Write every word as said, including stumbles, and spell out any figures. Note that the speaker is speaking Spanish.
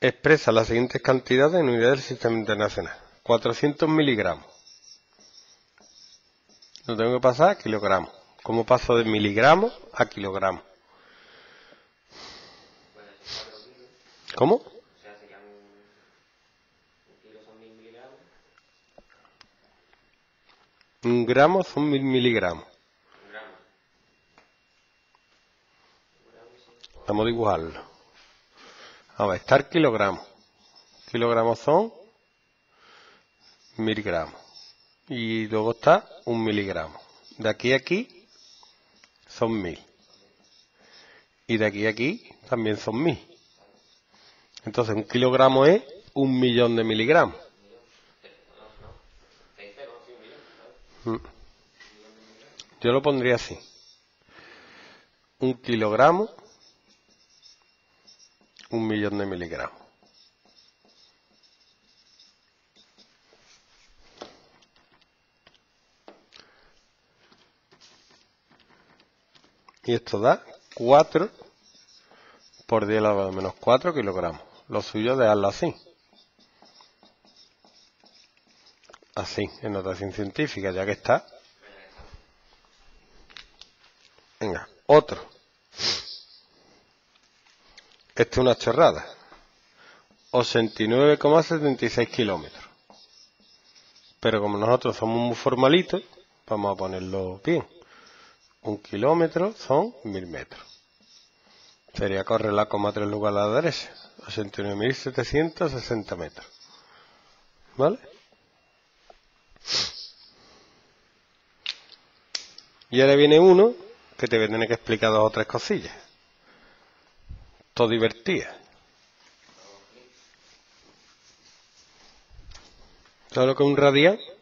expresa las siguientes cantidades en unidades del sistema internacional. cuatrocientos miligramos. Lo tengo que pasar a kilogramos. ¿Cómo paso de miligramos a kilogramos? ¿Cómo? Un gramo son mil miligramos. Vamos a dibujarlo. A ver, está el kilogramo. Kilogramos son mil gramos. Y luego está un miligramo. De aquí a aquí son mil. Y de aquí a aquí también son mil. Entonces un kilogramo es un millón de miligramos. Yo lo pondría así. Un kilogramo, un millón de miligramos. Y esto da cuatro por diez elevado a menos cuatro kilogramos. Lo suyo es dejarlo así. Así, en notación científica, ya que está. Venga, otro. Esta es una chorrada. ochenta y nueve coma setenta y seis kilómetros. Pero como nosotros somos muy formalitos, vamos a ponerlo bien. Un kilómetro son mil metros. Sería correr la coma tres lugares a la derecha. ochenta y nueve mil setecientos sesenta metros. ¿Vale? Y ahora viene uno que te voy a tener que explicar dos o tres cosillas. Todo divertidas. ¿Sabes lo que es un radián?